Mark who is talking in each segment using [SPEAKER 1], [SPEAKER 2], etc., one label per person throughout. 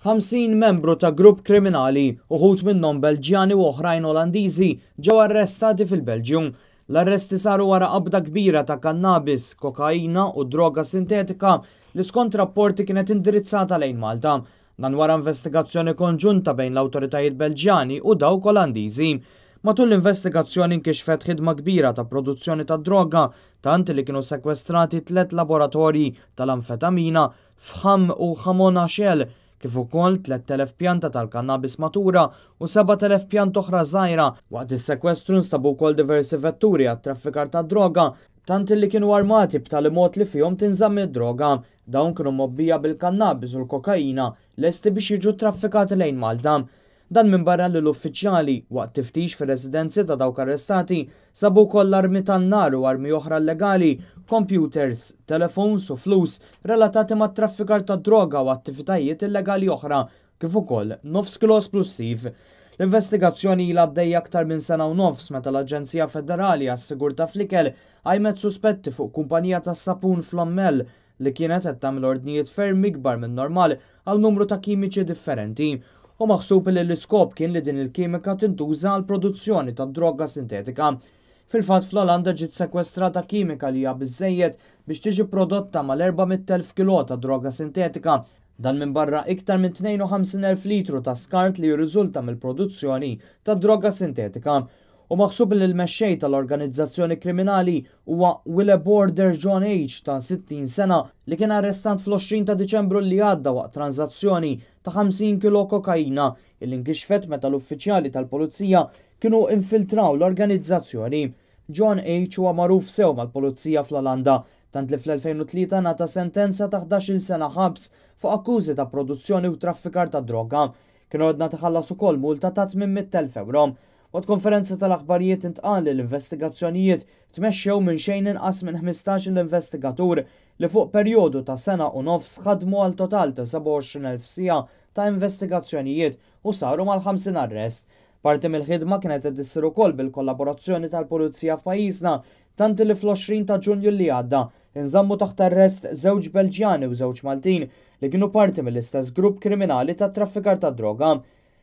[SPEAKER 1] 50 membru ta' grupp kriminali, uħut minnhom Belġjani u oħrajn Olandiżi, ġew arrestati fil-Belġjum. L-arresti saru wara qabda kbira ta' kannabis, kokaina u droga sintetika li skont rapporti kienet indirizzata lejn Malta. Dan wara investigazzjoni konġunta bejn l-awtoritajiet Belġjani u dawk Olandiżi. Matul l-investigazzjoni nkixfet ħidma kbira ta' produzzjoni ta' droga, tant li kienu sekwestrati 3 laboratorji tal-amfetamina f'Ham u Ħamona Xell, kif ukoll 3000 pjanta tal-kannabis matura u 7000 pjant oħra żgħira. Waqt is-sekwestru nstabu wkoll diversi vetturi għat-traffikar ta' droga, tant li kienu armati b'tali mod li fihom tinżamm id-droga. Dawn kienu mobbija bil-kannabis u l-kokaina lesti biex jiġu traffikati lejn Malta. Dan minn barra li l-uffiċjali waqt tiftix fir-residenzi ta' dawk arrestati sabu wkoll armi tan-nar u armi oħra legali, computers, telefons u flus relatati mat traffikar ta' droga u attivitajiet illegali oħra, kif ukoll 9 kilo esplussiv. L-investigazzjoni ilha għaddejja aktar minn sena u nofs meta l-Aġenzija Federali għas-Sigurtà fl-Ikel għajmet suspetti fuq kumpanija tas-sapun fl-Ommel li kienet qed tagħmel ordnijiet ferm ikbar minn normal għal numru ta' kimiċi differenti. U maħsub li l-iskop kien li din il-kimika tintuża għal produzzjoni ta' droga sintetika. Fil-fatt fl-Olanda ġiet sekwestrata kimika li hija biżżejjed biex tiġi prodotta mal-400,000 kilo ta' droga sintetika. Dan minn barra iktar minn 52,000 litru ta' skart li jirriżulta mill-produzzjoni ta' droga sintetika. U maħsub li l-mexxej tal-organizzazzjoni kriminali huwa Willeborder John H. ta' 60 sena li kien arrestat fl-20 ta' Diċembru li għadda waqt tranzazzjoni ta' 50 kilo kokaina illi nkixfet meta l-uffiċjali tal-Pulizija kienu infiltraw l-organizzazzjoni. John H. huwa magħruf sew mal-Pulizija fl-Olanda, tant li fl-2003 nata sentenza ta' 11 sena ħabs fuq akkużi ta' produzzjoni u traffikar ta' droga. Kienu għedna taħallas ukoll multa ta' 800,000 euro. Waqt konferenza tal-aħbarijiet intqal li l-investigazzjonijiet tmexxew minn xejn inqas minn 15 l-investigatur li fuq perjodu ta' sena u nofs ħadmu għal total ta' 27,000 sija ta' investigazzjonijiet u saru mal-50 arrest. Parti mill-ħidma kienet issir ukoll bil-kollaborazzjoni tal-Pulizija f'pajjiżna, tant li fl-20 ta' Ġunju li għadda inżammu taħt arrest żewġ Belġjani u żewġ Maltin li kienu parti mill-istess grupp kriminali ta' traffikar ta' droga.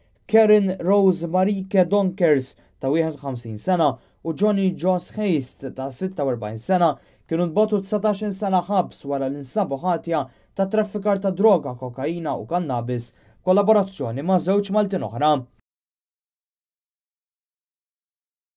[SPEAKER 1] Karen Rose Marike Donkers ta' 51 sena u Johnny Joss Heist ta' 46 sena kienu nbotu 19 sena ħabs wara l-insabu ħatja ta' traffikar ta' droga, kokaina u kannabis, kollaborazzjoni ma' żewġ Maltin oħra.